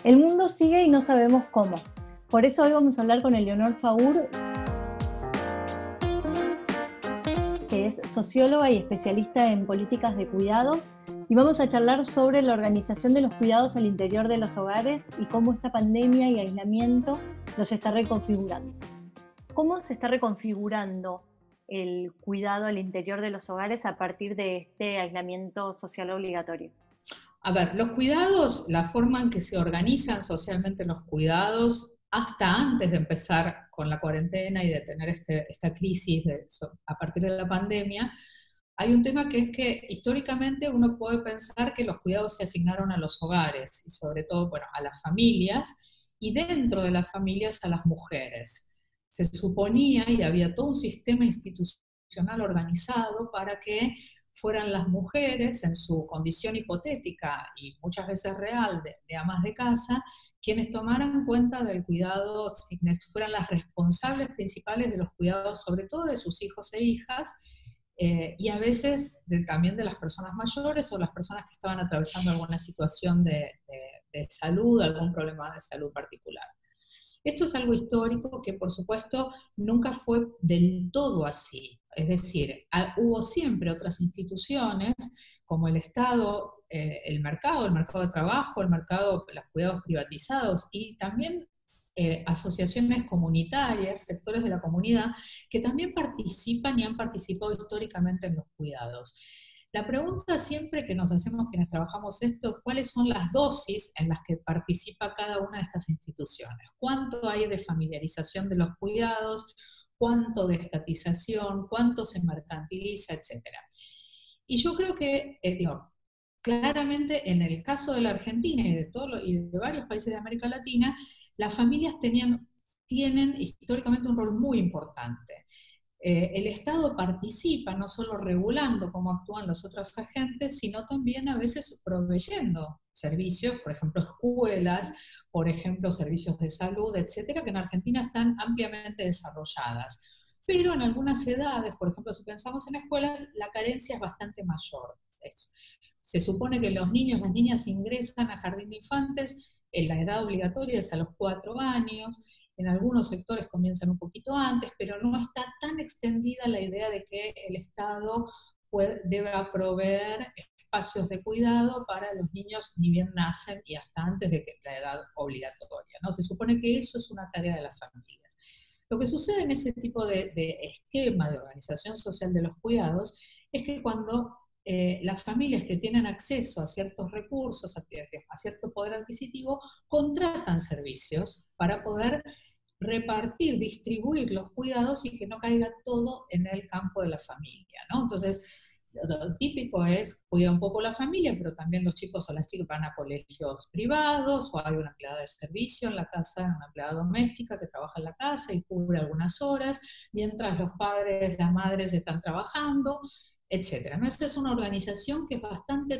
El mundo sigue y no sabemos cómo. Por eso hoy vamos a hablar con Eleonor Faur, que es socióloga y especialista en políticas de cuidados, y vamos a charlar sobre la organización de los cuidados al interior de los hogares y cómo esta pandemia y aislamiento los está reconfigurando. ¿Cómo se está reconfigurando el cuidado al interior de los hogares a partir de este aislamiento social obligatorio? A ver, los cuidados, la forma en que se organizan socialmente los cuidados, hasta antes de empezar con la cuarentena y de tener esta crisis a partir de la pandemia, hay un tema que es que históricamente uno puede pensar que los cuidados se asignaron a los hogares y sobre todo, bueno, a las familias y dentro de las familias a las mujeres. Se suponía y había todo un sistema institucional organizado para que fueran las mujeres en su condición hipotética y muchas veces real de amas de casa, quienes tomaran cuenta del cuidado, quienes fueran las responsables principales de los cuidados, sobre todo de sus hijos e hijas, y a veces también de las personas mayores o las personas que estaban atravesando alguna situación de salud, algún problema de salud particular. Esto es algo histórico que, por supuesto, nunca fue del todo así. Es decir, hubo siempre otras instituciones, como el Estado, el mercado de trabajo, el mercado de los cuidados privatizados y también asociaciones comunitarias, sectores de la comunidad, que también participan y han participado históricamente en los cuidados. La pregunta siempre que nos hacemos quienes trabajamos esto, ¿cuáles son las dosis en las que participa cada una de estas instituciones? ¿Cuánto hay de familiarización de los cuidados? ¿Cuánto de estatización? ¿Cuánto se mercantiliza? Etcétera. Y yo creo que, claramente en el caso de la Argentina y de varios países de América Latina, las familias tienen históricamente un rol muy importante. El Estado participa no solo regulando cómo actúan los otros agentes, sino también a veces proveyendo servicios, por ejemplo escuelas, por ejemplo servicios de salud, etcétera, que en Argentina están ampliamente desarrolladas. Pero en algunas edades, por ejemplo si pensamos en escuelas, la carencia es bastante mayor. Se supone que los niños, las niñas ingresan a jardín de infantes en la edad obligatoria es a los 4 años, en algunos sectores comienzan un poquito antes, pero no está tan extendida la idea de que el Estado deba proveer espacios de cuidado para los niños ni bien nacen y hasta antes de la edad obligatoria, ¿no? Se supone que eso es una tarea de las familias. Lo que sucede en ese tipo de esquema de organización social de los cuidados es que cuando las familias que tienen acceso a ciertos recursos, a cierto poder adquisitivo, contratan servicios para poder repartir, distribuir los cuidados y que no caiga todo en el campo de la familia, ¿no? Entonces, lo típico es cuidar un poco la familia, pero también los chicos o las chicas van a colegios privados, o hay una empleada de servicio en la casa, una empleada doméstica que trabaja en la casa y cubre algunas horas, mientras los padres, las madres están trabajando, etcétera, ¿no? Esta es una organización que es bastante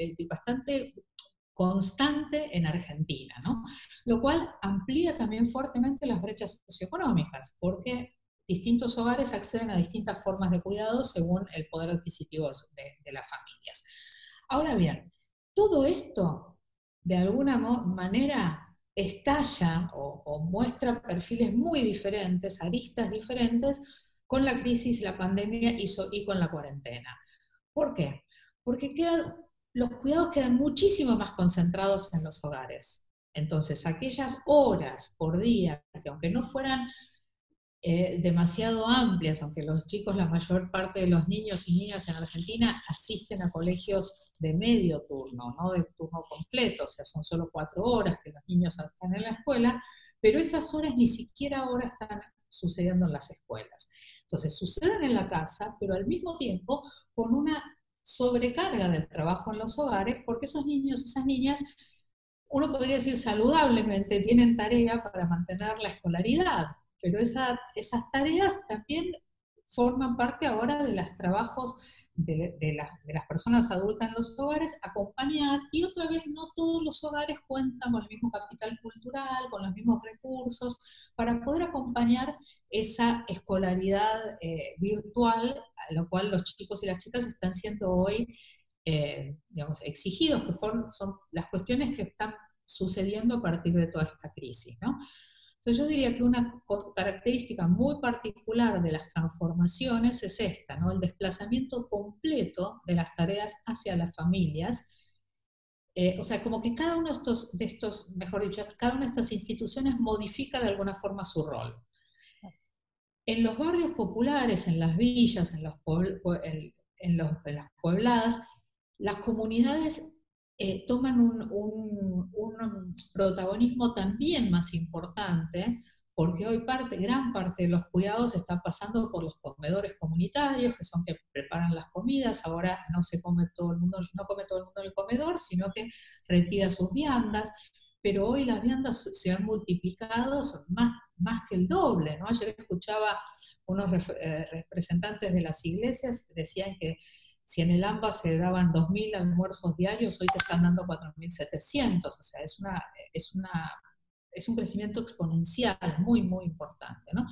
constante en Argentina, ¿no? Lo cual amplía también fuertemente las brechas socioeconómicas, porque distintos hogares acceden a distintas formas de cuidado según el poder adquisitivo de las familias. Ahora bien, todo esto, de alguna manera, estalla o muestra perfiles muy diferentes, aristas diferentes, con la crisis, la pandemia y con la cuarentena. ¿Por qué? Porque los cuidados quedan muchísimo más concentrados en los hogares. Entonces, aquellas horas por día, que aunque no fueran demasiado amplias, aunque los chicos, la mayor parte de los niños y niñas en Argentina asisten a colegios de medio turno, no de turno completo, o sea, son solo 4 horas que los niños están en la escuela, pero esas horas ni siquiera ahora están sucediendo en las escuelas. Entonces, suceden en la casa, pero al mismo tiempo con una sobrecarga del trabajo en los hogares, porque esos niños, esas niñas, uno podría decir saludablemente, tienen tarea para mantener la escolaridad, pero esas tareas también forman parte ahora de los trabajos de las personas adultas en los hogares, acompañar, y otra vez no todos los hogares cuentan con el mismo capital cultural, con los mismos recursos, para poder acompañar esa escolaridad virtual, a lo cual los chicos y las chicas están siendo hoy exigidos, que son las cuestiones que están sucediendo a partir de toda esta crisis, ¿no? Entonces yo diría que una característica muy particular de las transformaciones es esta, ¿no? El desplazamiento completo de las tareas hacia las familias. O sea, como que cada uno de estos, mejor dicho, cada una de estas instituciones modifica de alguna forma su rol. En los barrios populares, en las villas, en las pobladas, las comunidades toman un protagonismo también más importante, porque hoy gran parte de los cuidados está pasando por los comedores comunitarios, que son que preparan las comidas. Ahora no come todo el mundo en el comedor, sino que retira sus viandas. Pero hoy las viandas se han multiplicado, son más que el doble, ¿no? Ayer escuchaba unos representantes de las iglesias, decían que si en el AMBA se daban 2.000 almuerzos diarios, hoy se están dando 4.700, o sea, es un crecimiento exponencial muy, muy importante, ¿no?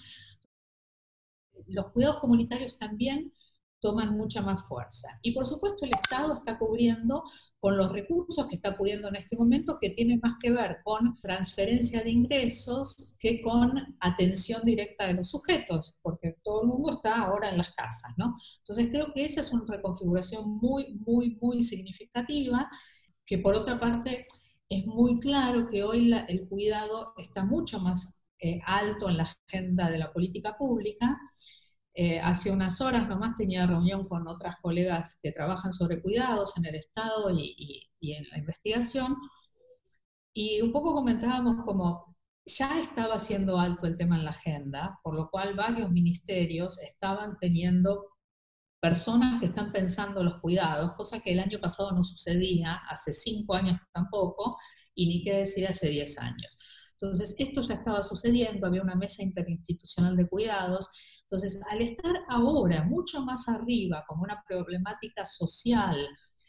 Los cuidados comunitarios también toman mucha más fuerza. Y por supuesto el Estado está cubriendo con los recursos que está pudiendo en este momento, que tienen más que ver con transferencia de ingresos que con atención directa de los sujetos, porque todo el mundo está ahora en las casas, ¿no? Entonces creo que esa es una reconfiguración muy, muy, muy significativa, que por otra parte es muy claro que hoy el cuidado está mucho más alto en la agenda de la política pública. Hace unas horas nomás tenía reunión con otras colegas que trabajan sobre cuidados en el Estado y en la investigación, y un poco comentábamos como ya estaba siendo alto el tema en la agenda, por lo cual varios ministerios estaban teniendo personas que están pensando los cuidados, cosa que el año pasado no sucedía, hace 5 años tampoco, y ni qué decir hace 10 años. Entonces, esto ya estaba sucediendo, había una mesa interinstitucional de cuidados. Entonces, al estar ahora mucho más arriba, como una problemática social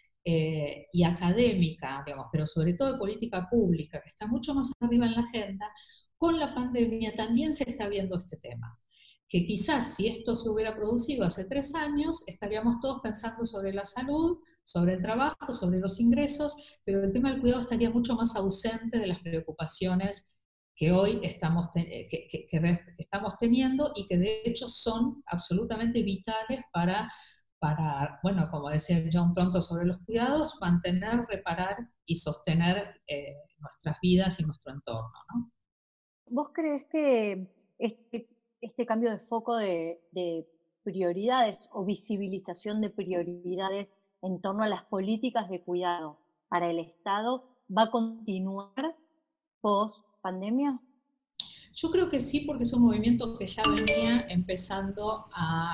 y académica, digamos, pero sobre todo de política pública, que está mucho más arriba en la agenda, con la pandemia también se está viendo este tema. Que quizás si esto se hubiera producido hace 3 años, estaríamos todos pensando sobre la salud, sobre el trabajo, sobre los ingresos, pero el tema del cuidado estaría mucho más ausente de las preocupaciones que hoy estamos teniendo, y que de hecho son absolutamente vitales para, bueno, como decía John Tronto sobre los cuidados, mantener, reparar y sostener nuestras vidas y nuestro entorno, ¿no? ¿Vos crees que este cambio de foco de prioridades o visibilización de prioridades en torno a las políticas de cuidado para el Estado va a continuar post pandemia? Yo creo que sí, porque es un movimiento que ya venía empezando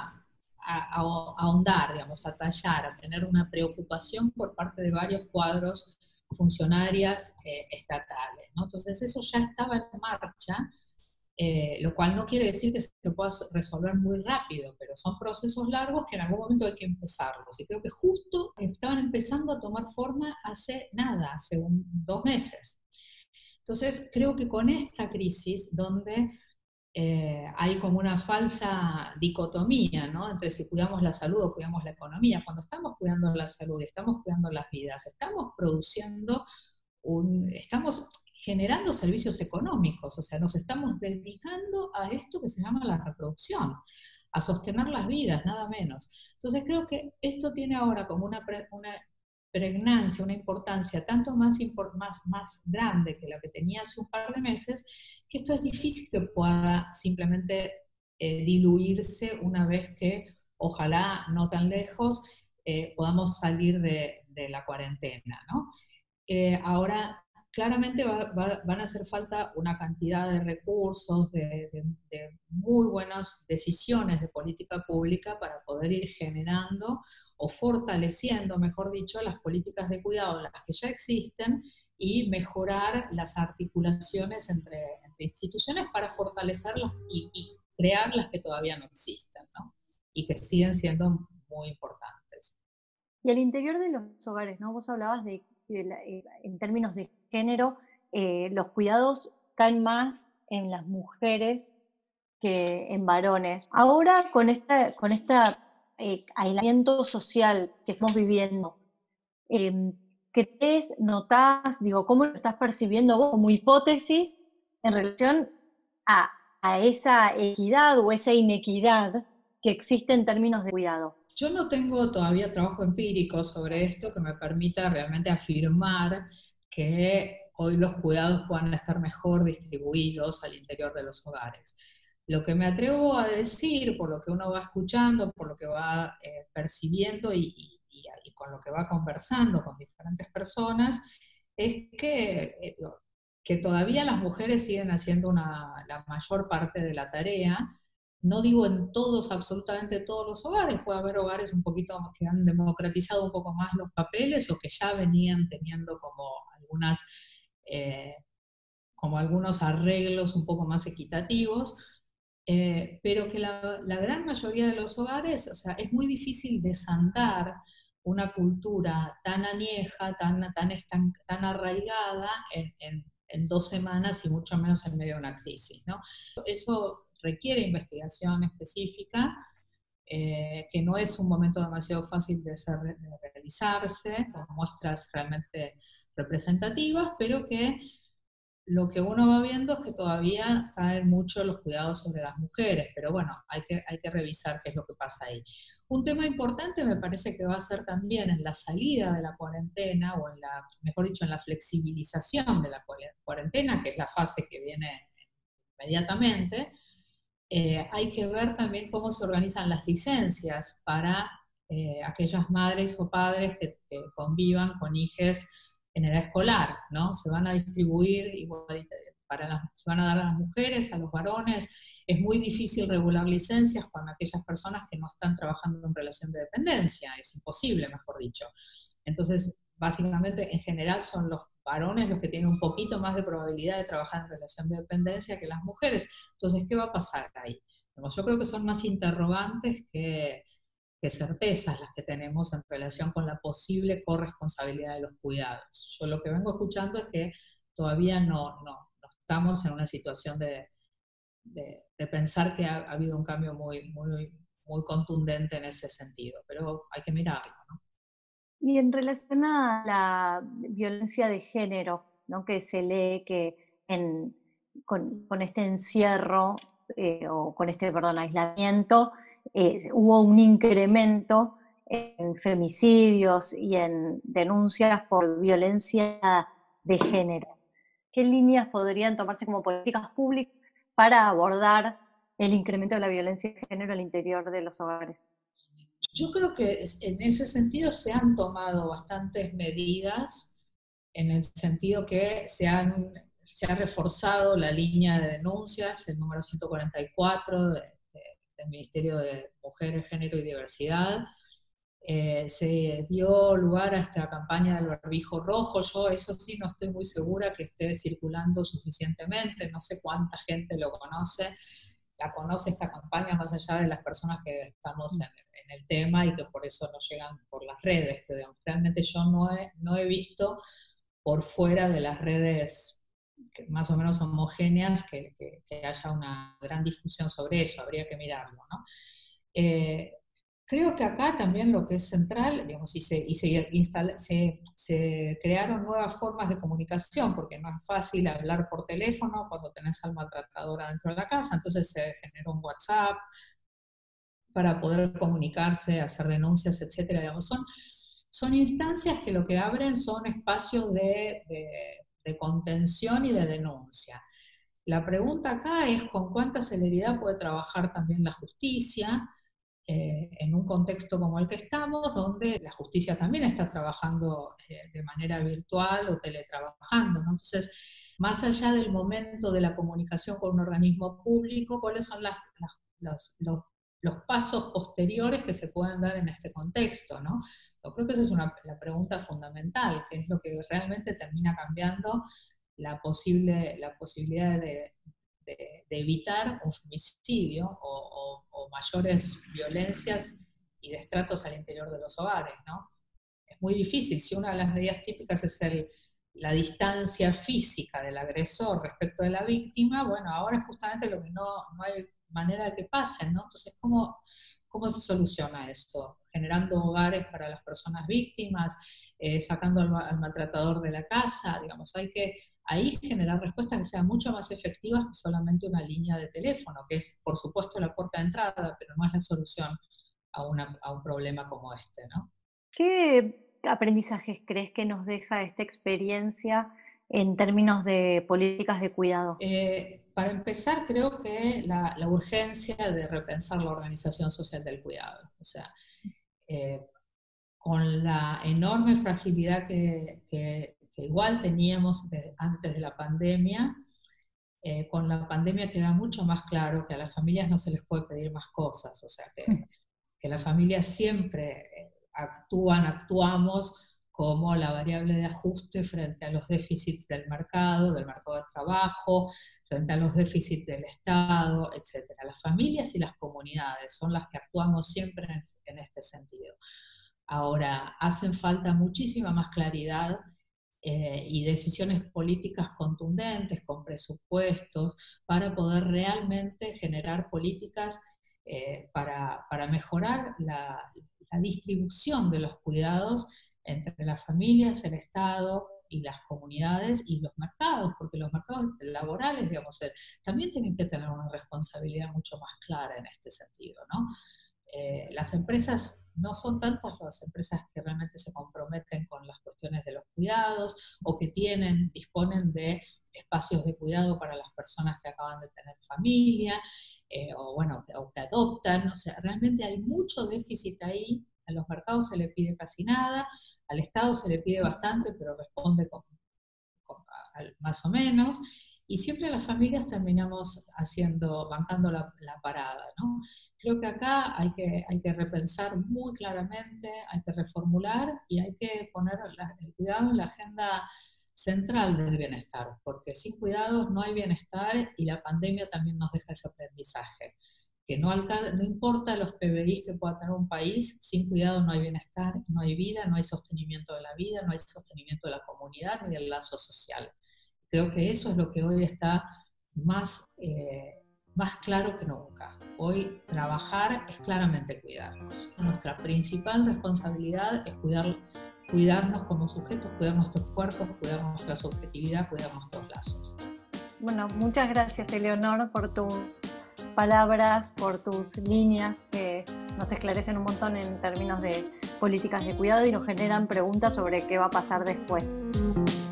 a ahondar, digamos, a tallar, a tener una preocupación por parte de varios cuadros funcionarias estatales, ¿no? Entonces eso ya estaba en marcha, lo cual no quiere decir que se pueda resolver muy rápido, pero son procesos largos que en algún momento hay que empezarlos. Y creo que justo estaban empezando a tomar forma hace 2 meses. Entonces, creo que con esta crisis, donde hay como una falsa dicotomía, ¿no?, entre si cuidamos la salud o cuidamos la economía. Cuando estamos cuidando la salud y estamos cuidando las vidas, estamos generando servicios económicos, o sea, nos estamos dedicando a esto que se llama la reproducción, a sostener las vidas, nada menos. Entonces creo que esto tiene ahora como una pregnancia, una importancia tanto más grande que la que tenía hace un par de meses, que esto es difícil que pueda simplemente diluirse una vez que, ojalá no tan lejos, podamos salir de la cuarentena, ¿no? Ahora, claramente van a hacer falta una cantidad de recursos, de muy buenas decisiones de política pública para poder ir generando o fortaleciendo, mejor dicho, las políticas de cuidado, las que ya existen, y mejorar las articulaciones entre instituciones para fortalecerlas y crear las que todavía no existen, ¿no?, y que siguen siendo muy importantes. Y al interior de los hogares, ¿no? Vos hablabas en términos de género, los cuidados caen más en las mujeres que en varones. Ahora, con esta aislamiento social que estamos viviendo, crees, notás, digo, cómo lo estás percibiendo vos como hipótesis en relación a, a esa equidad o esa inequidad que existe en términos de cuidado? Yo no tengo todavía trabajo empírico sobre esto que me permita realmente afirmar que hoy los cuidados puedan estar mejor distribuidos al interior de los hogares. Lo que me atrevo a decir, por lo que uno va escuchando, por lo que va percibiendo y con lo que va conversando con diferentes personas, es que todavía las mujeres siguen haciendo la mayor parte de la tarea. No digo en todos, absolutamente todos los hogares, puede haber hogares un poquito que han democratizado un poco más los papeles o que ya venían teniendo eh, como algunos arreglos un poco más equitativos, pero que la gran mayoría de los hogares, o sea, es muy difícil desandar una cultura tan añeja, tan arraigada en 2 semanas y mucho menos en medio de una crisis, ¿no? Eso requiere investigación específica, que no es un momento demasiado fácil de realizarse, con muestras realmente representativas, pero que lo que uno va viendo es que todavía caen mucho los cuidados sobre las mujeres, pero bueno, hay que revisar qué es lo que pasa ahí. Un tema importante me parece que va a ser también en la salida de la cuarentena, o mejor dicho, en la flexibilización de la cuarentena, que es la fase que viene inmediatamente. Hay que ver también cómo se organizan las licencias para aquellas madres o padres que convivan con hijos en edad escolar, ¿no? Se van a distribuir igual, se van a dar a las mujeres, a los varones. Es muy difícil regular licencias con aquellas personas que no están trabajando en relación de dependencia, es imposible, mejor dicho. Entonces, básicamente, en general son los varones los que tienen un poquito más de probabilidad de trabajar en relación de dependencia que las mujeres. Entonces, ¿qué va a pasar ahí? Yo creo que son más interrogantes que certezas las que tenemos en relación con la posible corresponsabilidad de los cuidados. Yo lo que vengo escuchando es que todavía no estamos en una situación de pensar que ha habido un cambio muy contundente en ese sentido, pero hay que mirarlo, ¿no? Y en relación a la violencia de género, ¿no? Que se lee que con este encierro o con este, perdón, aislamiento, hubo un incremento en femicidios y en denuncias por violencia de género. ¿Qué líneas podrían tomarse como políticas públicas para abordar el incremento de la violencia de género al interior de los hogares? Yo creo que en ese sentido se han tomado bastantes medidas, en el sentido que se ha reforzado la línea de denuncias, el número 144 del Ministerio de Mujeres, Género y Diversidad. Se dio lugar a esta campaña del barbijo rojo. Yo eso sí no estoy muy segura que esté circulando suficientemente, no sé cuánta gente la conoce esta campaña, más allá de las personas que estamos en el tema y que por eso no llegan por las redes. Pero realmente yo no he visto por fuera de las redes más o menos homogéneas que haya una gran difusión sobre eso, habría que mirarlo, ¿no? Creo que acá también lo que es central, digamos, se crearon nuevas formas de comunicación, porque no es fácil hablar por teléfono cuando tenés al maltratador adentro de la casa, entonces se generó un WhatsApp para poder comunicarse, hacer denuncias, etcétera. Digamos, son instancias que lo que abren son espacios de contención y de denuncia. La pregunta acá es con cuánta celeridad puede trabajar también la justicia, en un contexto como el que estamos, donde la justicia también está trabajando de manera virtual o teletrabajando, ¿no? Entonces, más allá del momento de la comunicación con un organismo público, ¿cuáles son los pasos posteriores que se pueden dar en este contexto, ¿no? Yo creo que esa es la pregunta fundamental, que es lo que realmente termina cambiando la posibilidad de evitar un femicidio o mayores violencias y destratos al interior de los hogares, ¿no? Es muy difícil. Si una de las medidas típicas es la distancia física del agresor respecto de la víctima, bueno, ahora es justamente lo que no hay manera de que pase, ¿no? Entonces, ¿cómo ¿Cómo se soluciona esto? Generando hogares para las personas víctimas, sacando al maltratador de la casa, digamos, hay que ahí generar respuestas que sean mucho más efectivas que solamente una línea de teléfono, que es, por supuesto, la puerta de entrada, pero no es la solución a un problema como este, ¿no? ¿Qué aprendizajes crees que nos deja esta experiencia en términos de políticas de cuidado? Para empezar, creo que la urgencia de repensar la organización social del cuidado. O sea, eh, con la enorme fragilidad que igual teníamos antes de la pandemia, con la pandemia queda mucho más claro que a las familias no se les puede pedir más cosas. O sea, que las familias siempre actuamos como la variable de ajuste frente a los déficits del mercado de trabajo, frente a los déficits del Estado, etc. Las familias y las comunidades son las que actuamos siempre en este sentido. Ahora, hacen falta muchísima más claridad y decisiones políticas contundentes, con presupuestos, para poder realmente generar políticas para mejorar la distribución de los cuidados entre las familias, el Estado y las comunidades y los mercados, porque los mercados laborales, digamos, también tienen que tener una responsabilidad mucho más clara en este sentido, ¿no? Las empresas no son tantas las empresas que realmente se comprometen con las cuestiones de los cuidados o que disponen de espacios de cuidado para las personas que acaban de tener familia, o que adoptan. O sea, realmente hay mucho déficit ahí. A los mercados se le pide casi nada, al Estado se le pide bastante, pero responde más o menos, y siempre las familias terminamos bancando la parada, ¿no? Creo que acá hay que repensar muy claramente, hay que reformular y hay que poner el cuidado en la agenda central del bienestar, porque sin cuidados no hay bienestar y la pandemia también nos deja ese aprendizaje, que no importa los PBI que pueda tener un país, sin cuidados no hay bienestar, no hay vida, no hay sostenimiento de la vida, no hay sostenimiento de la comunidad ni del lazo social. Creo que eso es lo que hoy está más claro que nunca. Hoy trabajar es claramente cuidarnos. Nuestra principal responsabilidad es cuidarnos como sujetos, cuidar nuestros cuerpos, cuidar nuestra subjetividad, cuidar nuestros lazos. Bueno, muchas gracias, Eleonor, por tus palabras, por tus líneas que nos esclarecen un montón en términos de políticas de cuidado y nos generan preguntas sobre qué va a pasar después.